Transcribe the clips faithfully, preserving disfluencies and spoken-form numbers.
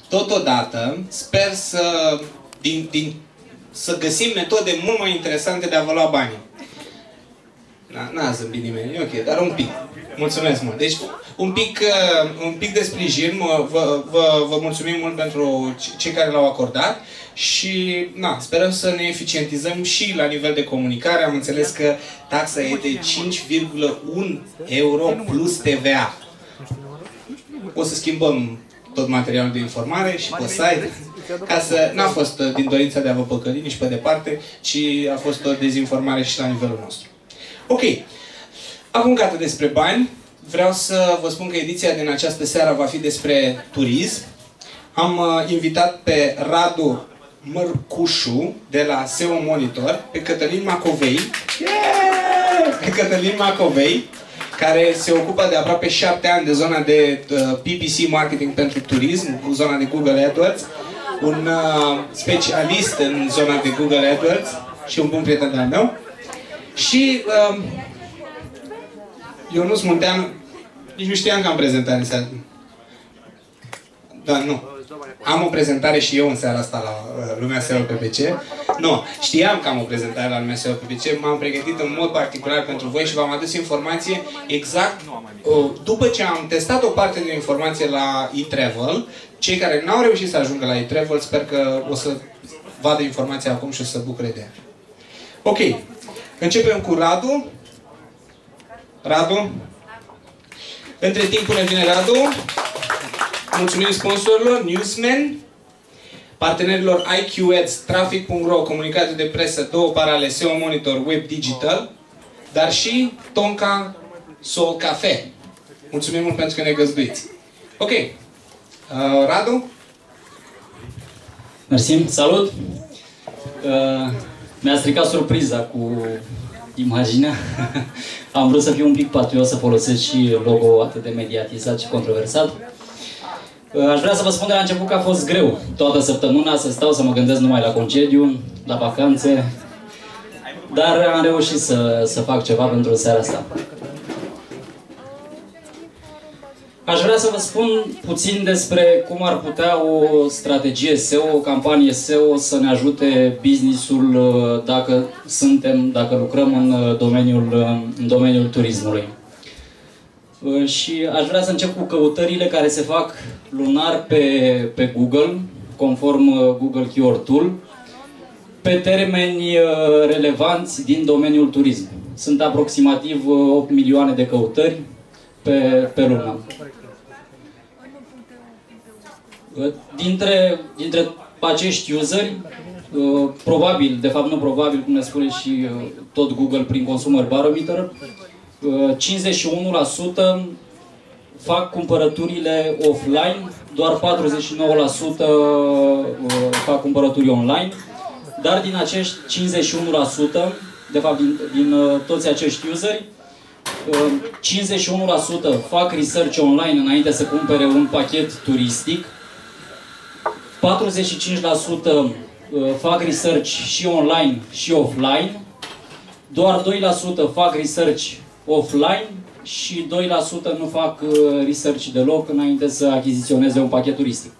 totodată, sper să, din, din, să găsim metode mult mai interesante de a vă lua banii. N-a zâmbit nimeni, e ok, dar un pic. Mulțumesc mult. Deci, un pic, uh, un pic de sprijin, vă, vă, vă mulțumim mult pentru cei care l-au acordat și na, sperăm să ne eficientizăm și la nivel de comunicare. Am înțeles că taxa e de cinci virgulă unu euro plus T V A. O să schimbăm tot materialul de informare și pe site, ca să n-a fost din dorința de a vă păcăli nici pe departe, ci a fost o dezinformare și la nivelul nostru. Ok. Acum gata despre bani. Vreau să vă spun că ediția din această seară va fi despre turism. Am uh, invitat pe Radu Mărcușu de la S E O Monitor, pe Cătălin Macovei, yeah! pe Cătălin Macovei, care se ocupă de aproape șapte ani de zona de uh, P P C marketing pentru turism, cu zona de Google AdWords, un uh, specialist în zona de Google AdWords și un bun prieten de-al meu. Și uh, Ionuț Munteanu, nici nu știam că am prezentare în seara. Da, nu. Am o prezentare și eu în seara asta la uh, Lumea S E O P P C. Nu, știam că am o prezentare la Lumea S E O P P C, m-am pregătit în mod particular pentru voi și v-am adus informație exact uh, după ce am testat o parte din informație la eTravel. Cei care n-au reușit să ajungă la eTravel, sper că o să vadă informația acum și o să bucure de ea. Ok. Începem cu Radu. Radu. Între timp, până vine Radu, mulțumim sponsorilor, Newsman, partenerilor I Q Ads, Traffic punct ro, comunicate de presă, două parale, S E O Monitor, Web Digital, dar și Tonka Soul Cafe. Mulțumim mult pentru că ne găzduiți. Ok. Uh, Radu? Mersi, salut! Uh, Mi-a stricat surpriza cu imaginea. Am vrut să fiu un pic patriot, să folosesc și logo atât de mediatizat și controversat. Aș vrea să vă spun de la început că a fost greu toată săptămâna să stau să mă gândesc numai la concediu, la vacanțe, dar am reușit să, să fac ceva pentru seara asta. Aș vrea să vă spun puțin despre cum ar putea o strategie S E O, o campanie S E O să ne ajute business-ul dacă suntem, dacă lucrăm în domeniul, în domeniul turismului. Și aș vrea să încep cu căutările care se fac lunar pe, pe Google, conform Google Keyword Tool, pe termeni relevanți din domeniul turism. Sunt aproximativ opt milioane de căutări pe, pe lună. Dintre, dintre acești useri, probabil, de fapt nu probabil, cum ne spune și tot Google prin Consumer Barometer, cincizeci și unu la sută fac cumpărăturile offline, doar patruzeci și nouă la sută fac cumpărături online, dar din acești cincizeci și unu la sută, de fapt din, din toți acești useri, cincizeci și unu la sută fac research online înainte să cumpere un pachet turistic, patruzeci și cinci la sută fac research și online și offline, doar doi la sută fac research offline și doi la sută nu fac research deloc înainte să achiziționeze un pachet turistic.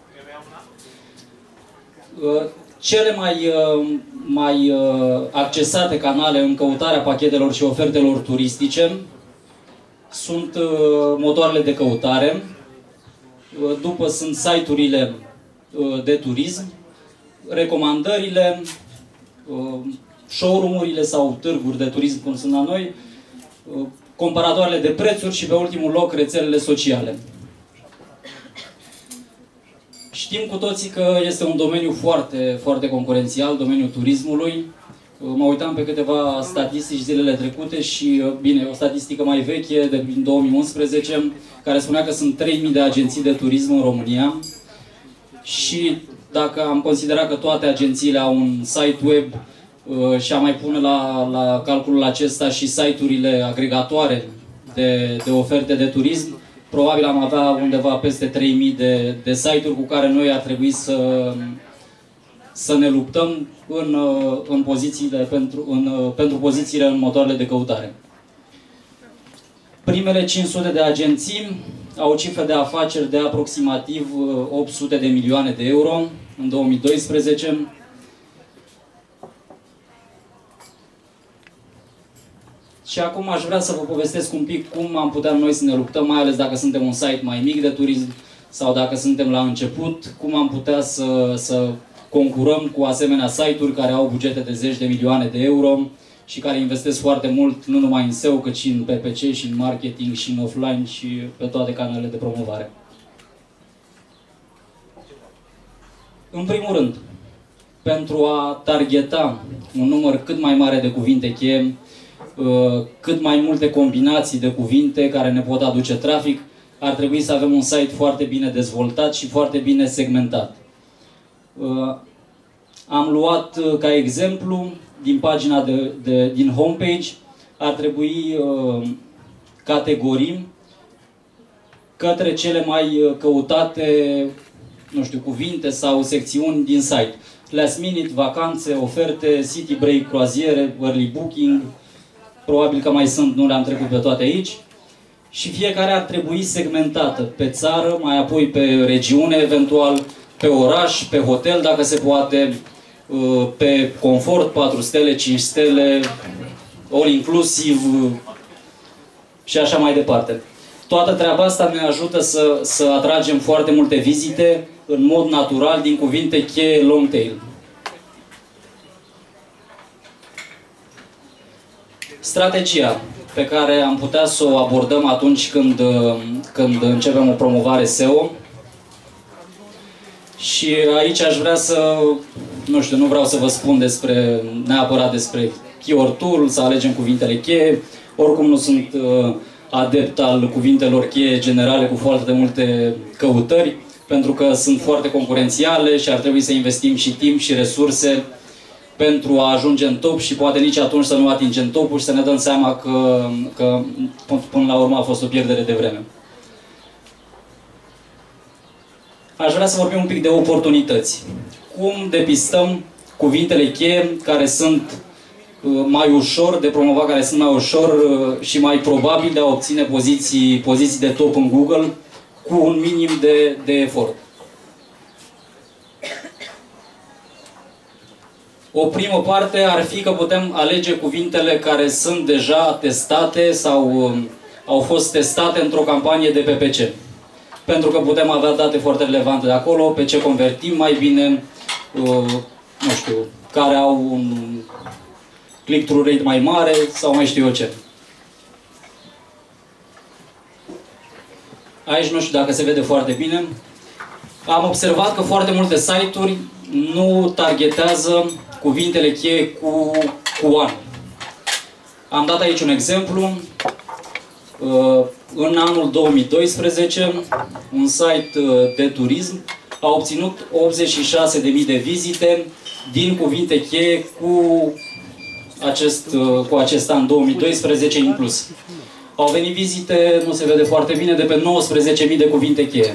Cele mai, mai accesate canale în căutarea pachetelor și ofertelor turistice sunt motoarele de căutare, după sunt site-urile de turism, recomandările, showroom-urile sau târguri de turism, cum sunt la noi, comparatoarele de prețuri și, pe ultimul loc, rețelele sociale. Știm cu toții că este un domeniu foarte, foarte concurențial, domeniul turismului. Mă uitam pe câteva statistici zilele trecute și, bine, o statistică mai veche, de din două mii unsprezece, care spunea că sunt trei mii de agenții de turism în România. Și dacă am considerat că toate agențiile au un site web uh, și am mai pune la, la calculul acesta și site-urile agregatoare de, de oferte de turism, probabil am avea undeva peste trei mii de, de site-uri cu care noi ar trebui să, să ne luptăm în, în, pozițiile pentru, în, pentru pozițiile în motoarele de căutare. Primele cinci sute de agenții au cifre de afaceri de aproximativ opt sute de milioane de euro în două mii doisprezece. Și acum aș vrea să vă povestesc un pic cum am putea noi să ne luptăm, mai ales dacă suntem un site mai mic de turism sau dacă suntem la început, cum am putea să, să concurăm cu asemenea site-uri care au bugete de zeci de milioane de euro și care investesc foarte mult, nu numai în S E O, cât și în P P C, și în marketing, și în offline, și pe toate canalele de promovare. În primul rând, pentru a targeta un număr cât mai mare de cuvinte cheie, cât mai multe combinații de cuvinte care ne pot aduce trafic, ar trebui să avem un site foarte bine dezvoltat și foarte bine segmentat. Am luat ca exemplu, din pagina de, de, din homepage, ar trebui categorii către cele mai căutate, nu știu, cuvinte sau secțiuni din site. Last minute, vacanțe, oferte, city break, croaziere, early booking, probabil că mai sunt, nu le-am trecut pe toate aici. Și fiecare ar trebui segmentată pe țară, mai apoi pe regiune, eventual pe oraș, pe hotel, dacă se poate, pe confort, patru stele, cinci stele, all inclusiv și așa mai departe. Toată treaba asta ne ajută să, să atragem foarte multe vizite în mod natural din cuvinte cheie long tail. Strategia pe care am putea să o abordăm atunci când, când începem o promovare S E O. Și aici aș vrea să, nu știu, nu vreau să vă spun despre, neapărat despre keyword tool, să alegem cuvintele cheie. Oricum nu sunt uh, adept al cuvintelor cheie generale cu foarte multe căutări, pentru că sunt foarte concurențiale și ar trebui să investim și timp și resurse pentru a ajunge în top și poate nici atunci să nu atingem topul și să ne dăm seama că, că până la urmă a fost o pierdere de vreme. Aș vrea să vorbim un pic de oportunități. Cum depistăm cuvintele cheie care sunt mai ușor de promovat, care sunt mai ușor și mai probabil de a obține poziții, poziții de top în Google cu un minim de, de efort. O primă parte ar fi că putem alege cuvintele care sunt deja testate sau au fost testate într-o campanie de P P C. Pentru că putem avea date foarte relevante de acolo, pe ce convertim mai bine, nu știu, care au un click-through rate mai mare sau mai știu eu ce. Aici nu știu dacă se vede foarte bine. Am observat că foarte multe site-uri nu targetează cuvintele cheie cu, cu ani. Am dat aici un exemplu. În anul două mii doisprezece, un site de turism a obținut optzeci și șase de mii de vizite din cuvinte cheie cu acest, cu acest an două mii doisprezece inclus. Au venit vizite, nu se vede foarte bine, de pe nouăsprezece mii de cuvinte cheie.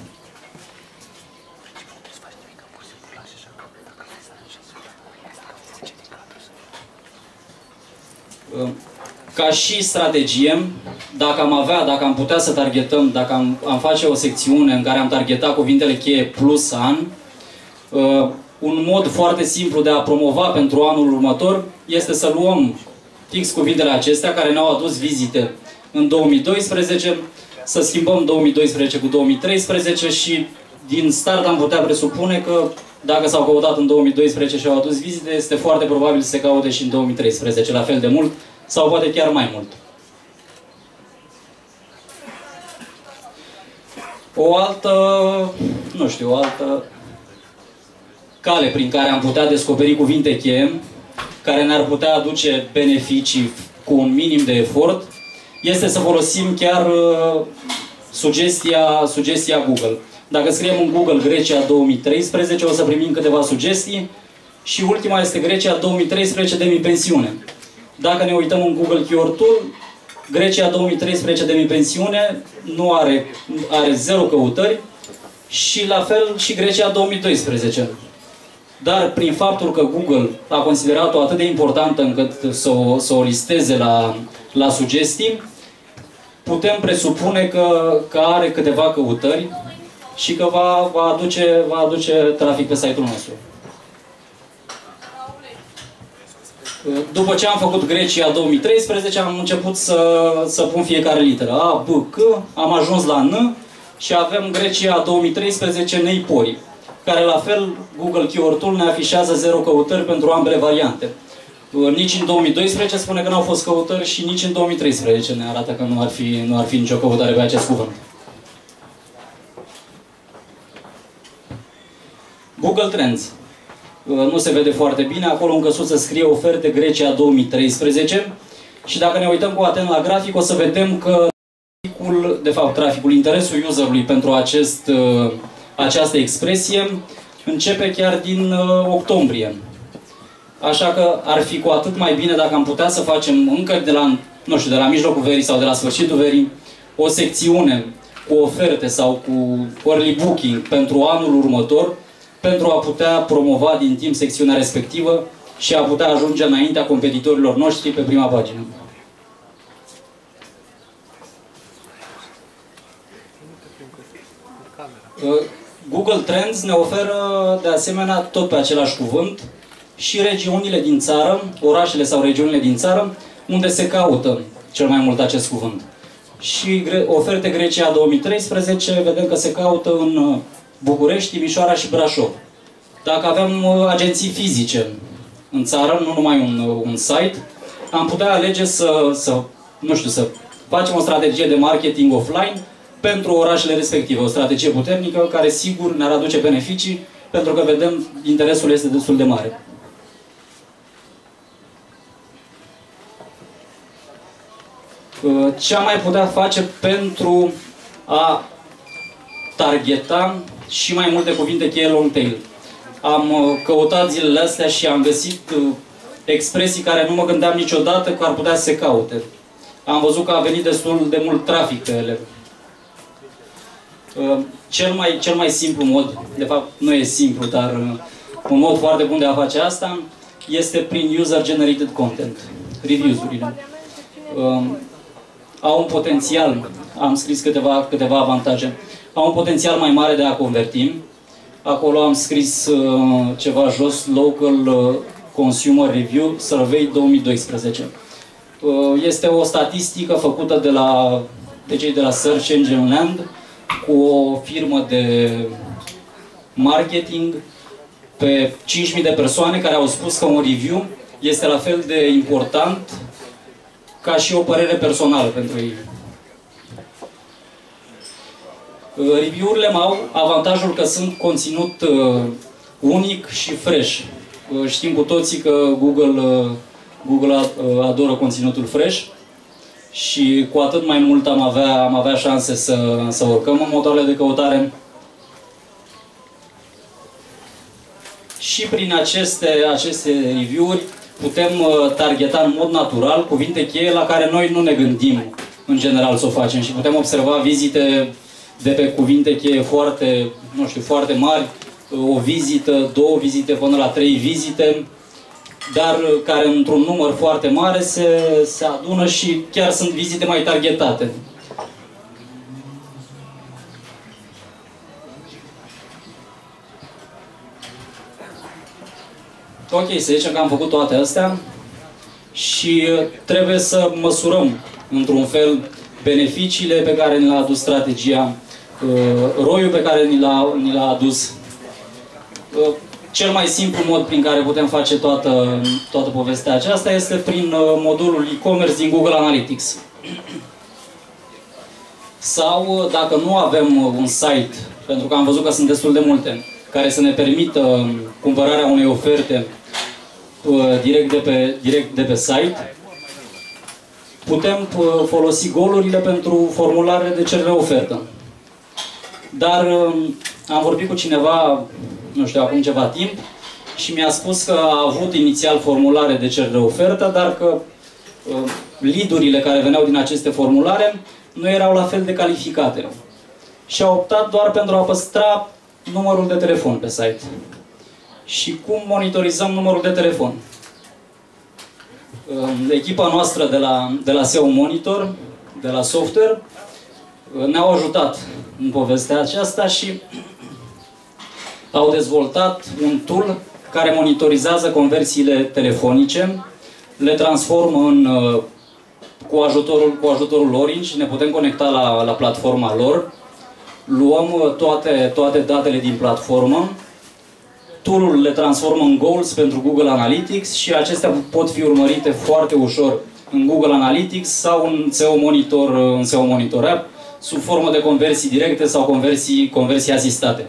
Ca și strategie, dacă am avea, dacă am putea să targetăm, dacă am, am face o secțiune în care am targetat cuvintele cheie plus an, uh, un mod foarte simplu de a promova pentru anul următor este să luăm fix cuvintele acestea care ne-au adus vizite în două mii doisprezece, să schimbăm două mii doisprezece cu două mii treisprezece și din start am putea presupune că dacă s-au căutat în două mii doisprezece și au adus vizite, este foarte probabil să se caute și în două mii treisprezece, la fel de mult sau poate chiar mai mult. O altă, nu știu, o altă cale prin care am putea descoperi cuvinte cheie, care ne-ar putea aduce beneficii cu un minim de efort, este să folosim chiar uh, sugestia, sugestia Google. Dacă scriem în Google Grecia două mii treisprezece, o să primim câteva sugestii și ultima este Grecia două mii treisprezece demi-pensiune. Dacă ne uităm în Google Keyword Tool, Grecia două mii treisprezece demi-pensiune nu are, are zero căutări și la fel și Grecia două mii doisprezece. Dar prin faptul că Google a considerat-o atât de importantă încât să o, să o listeze la, la sugestii, putem presupune că, că are câteva căutări și că va, va, aduce, va aduce trafic pe site-ul nostru. După ce am făcut Grecia două mii treisprezece, am început să, să pun fiecare literă. A, B, C, am ajuns la N și avem Grecia două mii treisprezece Neipori, care la fel Google Keyword Tool ne afișează zero căutări pentru ambele variante. Nici în două mii doisprezece spune că nu au fost căutări și nici în două mii treisprezece ne arată că nu ar fi, nu ar fi nicio căutare pe acest cuvânt. Google Trends. Nu se vede foarte bine, acolo în căsuță scrie oferte Grecia două mii treisprezece și dacă ne uităm cu atent la grafic o să vedem că traficul, de fapt traficul, interesul userului pentru acest, această expresie începe chiar din octombrie. Așa că ar fi cu atât mai bine dacă am putea să facem încă de la, nu știu, de la mijlocul verii sau de la sfârșitul verii o secțiune cu oferte sau cu early booking pentru anul următor, pentru a putea promova din timp secțiunea respectivă și a putea ajunge înaintea competitorilor noștri pe prima pagină. Google Trends ne oferă de asemenea tot pe același cuvânt și regiunile din țară, orașele sau regiunile din țară, unde se caută cel mai mult acest cuvânt. Și oferte Grecia două mii treisprezece, vedem că se caută în București, Timișoara și Brașov. Dacă avem agenții fizice în țară, nu numai un, un site, am putea alege să, să, nu știu, să facem o strategie de marketing offline pentru orașele respective. O strategie puternică care sigur ne-ar aduce beneficii, pentru că vedem interesul este destul de mare. Ce am mai putea face pentru a targeta și mai multe cuvinte cheie long tail? Am căutat zilele astea și am găsit expresii care nu mă gândeam niciodată că ar putea să se caute. Am văzut că a venit destul de mult trafic pe ele. Cel mai, cel mai simplu mod, de fapt nu e simplu, dar un mod foarte bun de a face asta este prin user-generated content, reviews-urile. Au un potențial, am scris câteva, câteva avantaje, au un potențial mai mare de a converti. Acolo am scris uh, ceva jos, Local uh, Consumer Review Survey două mii doisprezece. Uh, este o statistică făcută de, la, de cei de la Search Engine Land cu o firmă de marketing pe cinci mii de persoane care au spus că un review este la fel de important ca și o părere personală pentru ei. Review-urile au avantajul că sunt conținut uh, unic și fresh. Uh, știm cu toții că Google, uh, Google uh, adoră conținutul fresh și cu atât mai mult am avea, am avea șanse să, să urcăm în motoarele de căutare. Și prin aceste, aceste review-uri putem uh, targeta în mod natural cuvinte cheie la care noi nu ne gândim în general să o facem și putem observa vizite de pe cuvinte cheie foarte, nu știu, foarte mari, o vizită, două vizite până la trei vizite, dar care într-un număr foarte mare se, se adună și chiar sunt vizite mai targetate. Ok, să zicem că am făcut toate astea și trebuie să măsurăm într-un fel beneficiile pe care ni le-a adus strategia, roiul pe care ni l-a, ni l-a adus. Cel mai simplu mod prin care putem face toată, toată povestea aceasta este prin modulul e-commerce din Google Analytics. Sau, dacă nu avem un site, pentru că am văzut că sunt destul de multe, care să ne permită cumpărarea unei oferte direct de pe, direct de pe site, putem folosi golurile pentru formularele de cerere ofertă. Dar am vorbit cu cineva, nu știu, acum ceva timp, și mi-a spus că a avut inițial formulare de cerere ofertă, dar că lead-urile care veneau din aceste formulare nu erau la fel de calificate. Și a optat doar pentru a păstra numărul de telefon pe site. Și cum monitorizăm numărul de telefon? Echipa noastră de la, de la S E O Monitor de la software ne-au ajutat în povestea aceasta și au dezvoltat un tool care monitorizează conversiile telefonice, le transformă în, cu ajutorul, cu ajutorul Orange, ne putem conecta la, la platforma lor, luăm toate, toate datele din platformă, tool-ul le transformă în goals pentru Google Analytics și acestea pot fi urmărite foarte ușor în Google Analytics sau în S E O Monitor, în S E O Monitor App, sub formă de conversii directe sau conversii, conversii asistate.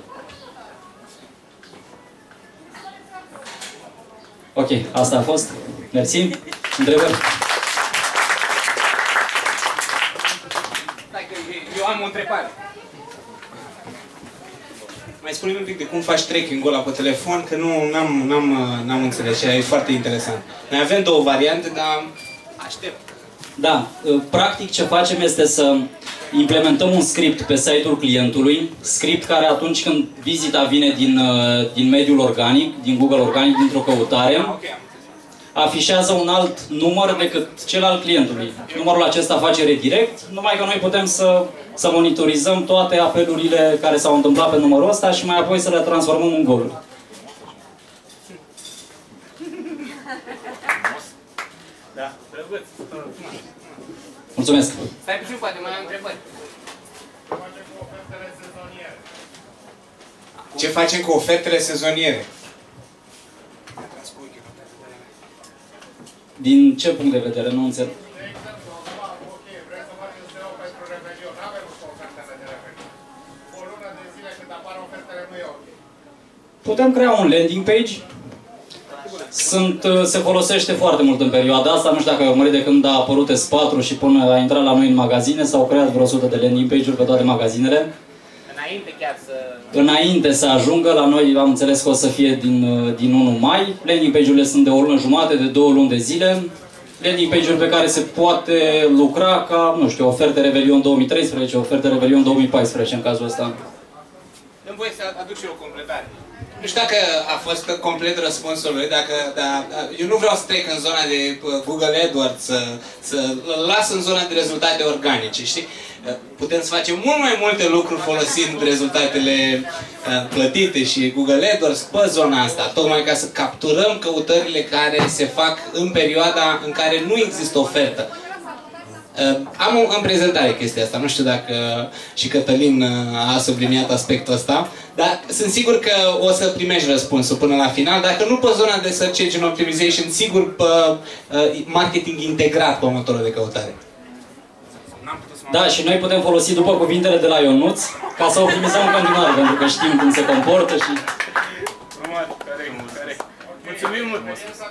Ok, asta a fost. Mersi. Întrebări? Eu am o întrebare. Mai spune-mi un pic de cum faci tracking-ul ăla pe telefon, că nu n-am, n-am, n-am înțeles și e foarte interesant. Noi avem două variante, dar aștept. Da, practic ce facem este să implementăm un script pe site-ul clientului, script care atunci când vizita vine din, din mediul organic, din Google Organic, dintr-o căutare, afișează un alt număr decât cel al clientului. Numărul acesta face redirect, numai că noi putem să, să monitorizăm toate apelurile care s-au întâmplat pe numărul ăsta și mai apoi să le transformăm în goluri. Da, drăguț. Mulțumesc. Stai puțin, poate mai am întrebări. Ce facem cu ofertele sezoniere? Din ce punct de vedere? Nu înțeleg. Putem crea un landing page. Sunt, se folosește foarte mult în perioada asta. Nu știu dacă ai urmărit de când a apărut S patru și până a intrat la noi în magazine, s-au creat vreo o sută de landing page-uri pe toate magazinele. Înainte chiar să... Înainte să ajungă, la noi am înțeles că o să fie din, din unu mai. Landing page-urile sunt de o lună jumate, de două luni de zile. Landing page-uri pe care se poate lucra ca, nu știu, oferte Revelion două mii treisprezece, oferte Revelion două mii paisprezece în cazul ăsta. Dă-mi voie să aduc și eu o completare. Nu știu dacă a fost complet răspunsul lui, dacă, da, eu nu vreau să trec în zona de Google AdWords, să, să las în zona de rezultate organice, știi? Putem să facem mult mai multe lucruri folosind rezultatele plătite și Google AdWords pe zona asta, tocmai ca să capturăm căutările care se fac în perioada în care nu există ofertă. Am în prezentare chestia asta, nu știu dacă și Cătălin a subliniat aspectul ăsta, dar sunt sigur că o să primești răspunsul până la final, dacă nu pe zona de Search Engine Optimization, sigur pe marketing integrat pe motorul de căutare. Da, și noi putem folosi după cuvintele de la Ionuț ca să optimizăm în continuare, pentru că știm cum se comportă și... Mulțumim mult!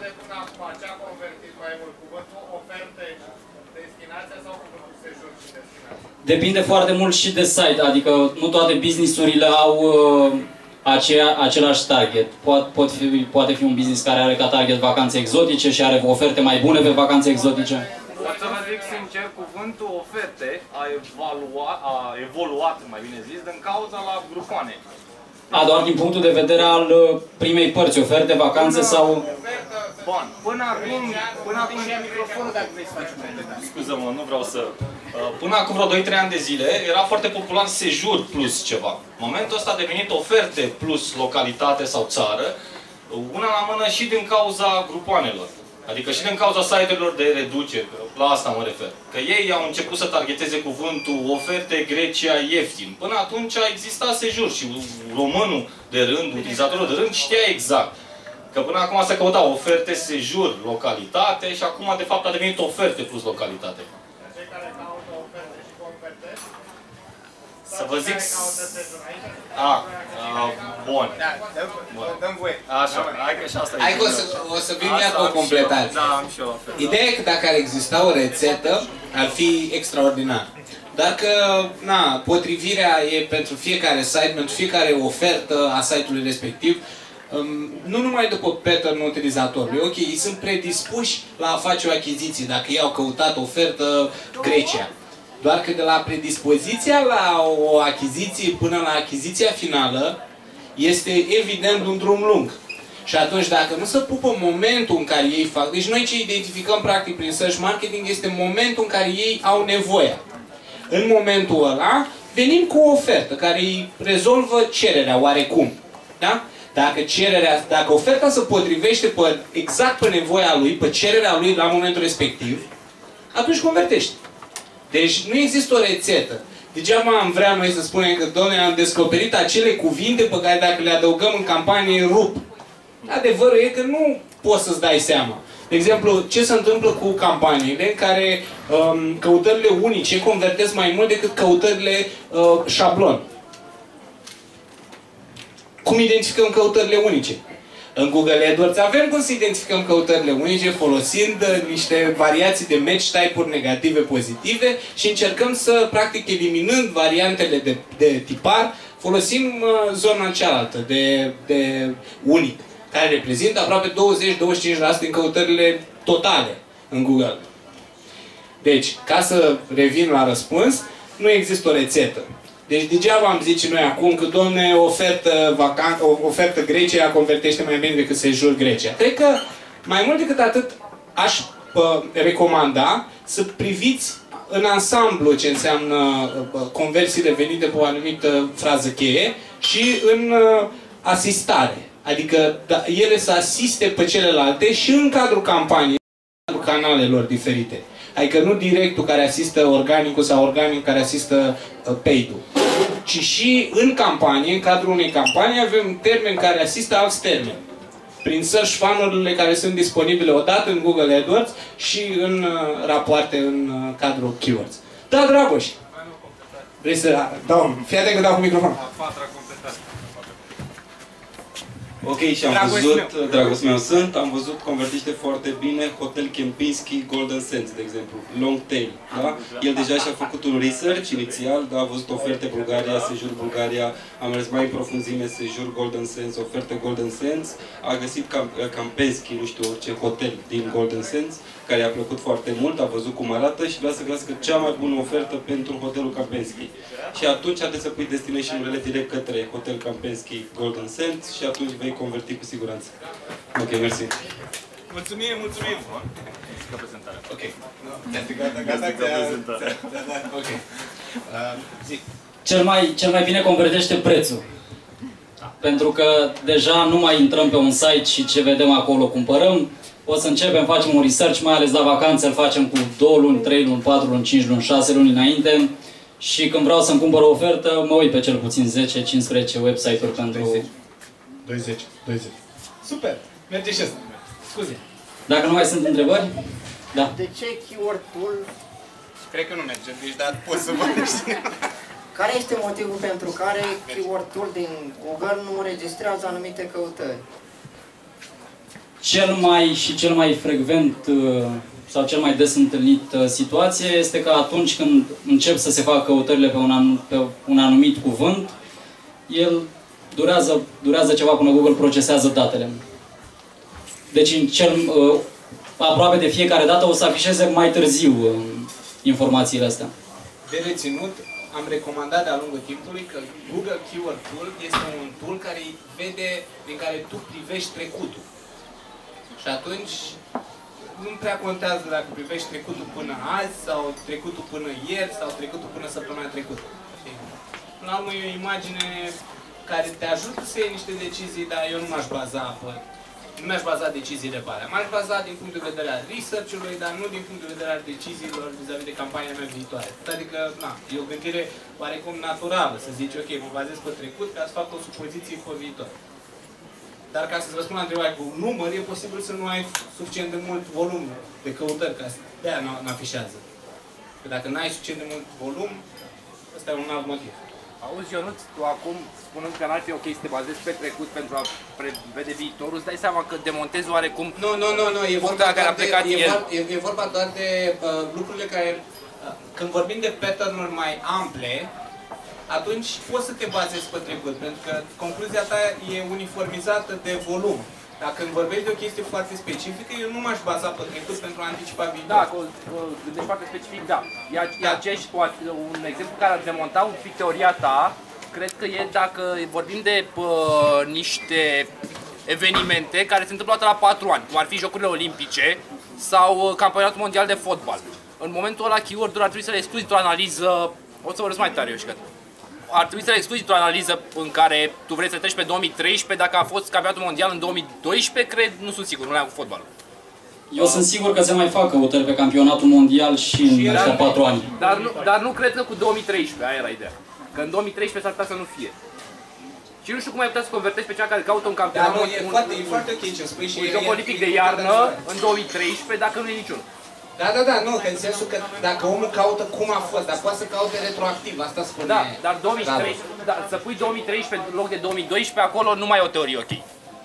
Depinde foarte mult și de site, adică nu toate business-urile au uh, aceea, același target. Poate, pot fi, poate fi un business care are ca target vacanțe exotice și are oferte mai bune pe vacanțe exotice. Pot să vă zic sincer, cuvântul oferte a, evalua, a evoluat, mai bine zis, din cauza la grupoane. A, doar din punctul de vedere al primei părți, oferte, vacanțe până, sau... Bun, până acum... Până acum... Scuză-mă, nu vreau să... Până acum vreo doi trei ani de zile era foarte popular sejur plus ceva. În momentul ăsta a devenit oferte plus localitate sau țară, una la mână și din cauza grupoanelor. Adică și din cauza site-urilor de reducere, la asta mă refer. Că ei au început să targeteze cuvântul oferte Grecia ieftin. Până atunci a existat sejur și românul de rând, utilizatorul de rând știa exact. Că până acum se căuta oferte, sejur, localitate și acum de fapt a devenit oferte plus localitate. Cei care caută oferte și convertesc, să vă zic... A, a, bun. Da, dăm voie. Așa, hai că și asta e. Hai că o să, o să vin iar cu o completare. Da, am și eu. Ideea e că dacă ar exista o rețetă, ar fi extraordinar. Dar că, na, potrivirea e pentru fiecare site, pentru fiecare ofertă a site-ului respectiv, um, nu numai după pattern-ul utilizatorului. Ok, ei sunt predispuși la a face o achiziție, dacă ei au căutat ofertă Grecia. Doar că de la predispoziția la o achiziție până la achiziția finală este evident un drum lung. Și atunci dacă nu se pupă momentul în care ei fac... Deci noi ce identificăm practic prin search marketing este momentul în care ei au nevoia. în momentul ăla, venim cu o ofertă care îi rezolvă cererea oarecum. Da? Dacă, cererea, dacă oferta se potrivește pe, exact pe nevoia lui, pe cererea lui la momentul respectiv, atunci convertește. Deci nu există o rețetă. Degeaba am vrea noi să spunem că, doamne, am descoperit acele cuvinte pe care dacă le adăugăm în campanie rup. Adevărul e că nu poți să-ți dai seama. De exemplu, ce se întâmplă cu campaniile în care um, căutările unice convertesc mai mult decât căutările uh, șablon. Cum identificăm căutările unice? În Google AdWords avem cum să identificăm căutările unice folosind uh, niște variații de match type-uri negative, pozitive și încercăm să, practic, eliminând variantele de, de tipar, folosim uh, zona cealaltă de, de unic, care reprezintă aproape douăzeci la douăzeci și cinci la sută din căutările totale în Google. Deci, ca să revin la răspuns, nu există o rețetă. Deci degeaba am zice noi acum că, domne, ofertă, vacan, ofertă Grecia convertește mai bine decât sejur Grecia. Cred că, mai mult decât atât, aș pă, recomanda să priviți în ansamblu ce înseamnă pă, conversiile venite pe o anumită frază cheie și în uh, asistare. Adică da, ele să asiste pe celelalte și în cadrul campaniei, în cadrul canalelor diferite. Adică nu directul care asistă organicul sau organicul care asistă uh, paid-ul. Ci și în campanie, în cadrul unei campanii, avem termeni care asistă alți termeni. Prin search funnel-urile care sunt disponibile odată în Google AdWords și în uh, rapoarte în uh, cadrul keywords. Da, Dragoș! Vrei să dau? Fii atent că dau cu microfonul. A patra completare. Ok, și am Dragos văzut, meu. dragos meu sunt, am văzut convertește foarte bine Hotel Kempinski Golden Sands, de exemplu, long tail, da? El deja și-a făcut un research inițial, da? A văzut oferte Bulgaria, sejur Bulgaria, a mers mai în profunzime, sejur Golden Sands, oferte Golden Sands, a găsit Kempinski, nu știu, orice hotel din Golden Sands, care i-a plăcut foarte mult, a văzut cum arată și vrea să găsească cea mai bună ofertă pentru hotelul Kempinski. Și atunci trebuie să pui destination-urile direct către Hotel Kempinski Golden Sands și atunci vei converti cu siguranță. Ok, mersi. Mulțumim, mulțumim! Ca prezentarea. Ok. Gata, gata, gata. Ok. Zic. Cel mai, cel mai bine convertește prețul. Pentru că deja nu mai intrăm pe un site și ce vedem acolo cumpărăm. O să începem, facem un research, mai ales la vacanțe, îl facem cu două luni, trei luni, patru luni, cinci luni, șase luni înainte. Și când vreau să-mi cumpăr o ofertă, mă uit pe cel puțin zece cincisprezece website-uri pentru... douăzeci, douăzeci. Super! Merge și asta. Scuze. Dacă nu mai sunt întrebări? Da. De ce keyword tool? Cred că nu merge, deci dar poți să vorbești. Care este motivul pentru care keyword tool din Google nu înregistrează anumite căutări? Cel mai și cel mai frecvent sau cel mai des întâlnit situație este că atunci când încep să se facă căutările pe un, anum, pe un anumit cuvânt, el durează, durează ceva până Google procesează datele. Deci în cel, aproape de fiecare dată o să afișeze mai târziu informațiile astea. De reținut, am recomandat de-a lungul timpului că Google Keyword Tool este un tool care vede, din care tu privești trecutul. Și atunci nu prea contează dacă privești trecutul până azi, sau trecutul până ieri, sau trecutul până săptămâna trecută. Până la urmă e o imagine care te ajută să iei niște decizii, dar eu nu m-aș baza pe... Nu mi-aș baza deciziile pe alea. M-aș baza din punct de vedere al research-ului, dar nu din punct de vedere al deciziilor vis-a-vis de campania mea viitoare. Adică, na, e o gândire oarecum naturală, să zici, ok, mă bazez pe trecut ca să fac o supoziție pe viitor. Dar ca să-ți răspund la întrebarea cu număr, e posibil să nu ai suficient de mult volum de căutări, ca să de-aia n-afișează. Că dacă n-ai suficient de mult volum, ăsta e un alt motiv. Auzi, Ionuț, tu acum, spunând că n-ar fi ok să te bazezi pe trecut pentru a prevede viitorul, îți dai seama că demontezi oarecum... Nu, nu, nu, nu, e vorba, care a plecat de, e, el. vor, e, e vorba doar de uh, lucrurile care... Uh, când vorbim de pattern-uri mai ample, atunci poți să te bazezi pe trecut, pentru că concluzia ta e uniformizată de volum. Dacă îmi vorbești de o chestie foarte specifică, eu nu m-aș baza pe trecut pentru a anticipa viitorul. Da, gândești foarte specific, da. Iar, iar ce ești poate, un exemplu care ar demonta un pic teoria ta, cred că e dacă vorbim de pă, niște evenimente care se întâmplă la patru ani, cum ar fi Jocurile Olimpice sau Campionatul Mondial de Fotbal. în momentul ăla keyword-ul ar trebui să le excluzi într-o analiză, o să vorbesc mai tare eu și că ar trebui să le excluzi într-o analiză în care tu vrei să treci pe două mii treisprezece, dacă a fost campionatul mondial în două mii doisprezece, cred, nu sunt sigur, nu le-am cu fotbalul. Eu sunt sigur că se mai fac căutări pe campionatul mondial și în ăștia patru ani. Dar nu, dar nu cred că cu două mii treisprezece, aia era ideea. Că în două mii treisprezece s-ar putea să nu fie. Și nu știu cum ai putea să convertești pe cea care caută un campionat, Dar nu, e, un, foarte, un, e foarte ok ce spui și... un joc olimpic de iarnă în două mii treisprezece, dacă nu e niciunul. Da, da, da, nu, că în sensul că dacă omul caută cum a fost, dar poate să caute retroactiv, asta spune... Da, dar două mii treisprezece, da, să pui două mii treisprezece în loc de două mii doisprezece, acolo nu mai e o teorie ok.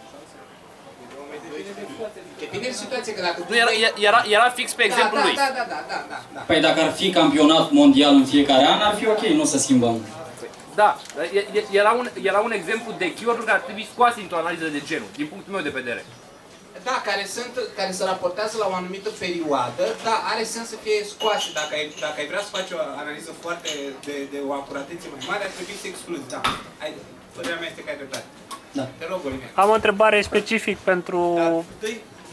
Depinde de situație, că dacă... Nu, era, era, era fix pe exemplul da, lui. Da, da, da, da, da, da. Păi dacă ar fi campionat mondial în fiecare an, ar fi ok, nu să schimbăm. Da, era un, era un exemplu de keyword-uri care ar trebui scoase într-o analiză de genul, din punctul meu de vedere. Da, care, sunt, care se raportează la o anumită perioadă, da, are sens să fie scoase. Dacă ai, dacă ai vrea să faci o analiză foarte de, de o acuratețe mai mare, ar trebui să excluzi, da. Hai, părerea mea este că ai dreptate. Da. Te rog, Olivier. Am o întrebare specific pentru... Da, dă-i...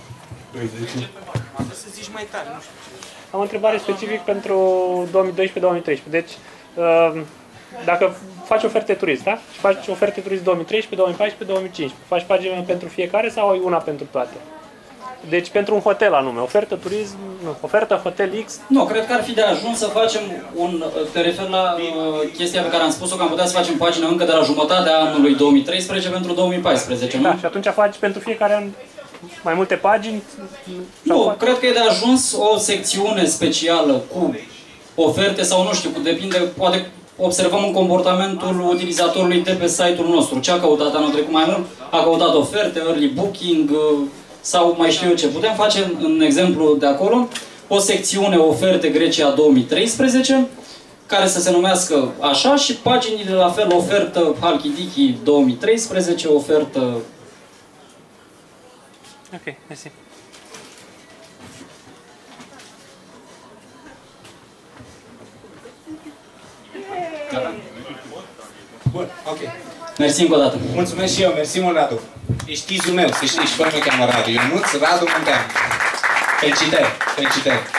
Am să zici mai tare, nu știu. Am o întrebare specific pentru două mii doisprezece două mii treisprezece. Deci, dacă faci oferte turist, da? Și faci oferte turist două mii treisprezece, două mii paisprezece, două mii cincisprezece. Faci pagina pentru fiecare sau ai una pentru toate? Deci pentru un hotel anume, ofertă turism, nu, ofertă hotel X. Nu, cred că ar fi de ajuns să facem un... Te refer la uh, chestia pe care am spus-o, că am putea să facem pagina încă de la jumătatea anului două mii treisprezece pentru două mii paisprezece, nu? Da, și atunci faci pentru fiecare an mai multe pagini? Nu, faci... cred că e de ajuns o secțiune specială cu oferte sau nu știu, depinde, poate observăm în comportamentul utilizatorului de pe site-ul nostru. Ce a căutat anul trecut mai mult? A căutat oferte, early booking sau mai știu eu ce. Putem face, în exemplu de acolo, o secțiune oferte Grecia două mii treisprezece, care să se numească așa și paginile la fel, ofertă Halkidiki două mii treisprezece, ofertă... Ok, mersi. Bun, ok. Mersi încă o dată. Mulțumesc și eu, mersi mult, Radu. Ești tizul meu, să știi, și pe mine cheamă Radu. Ionuț Radu Muntean. Felicitări, felicitări.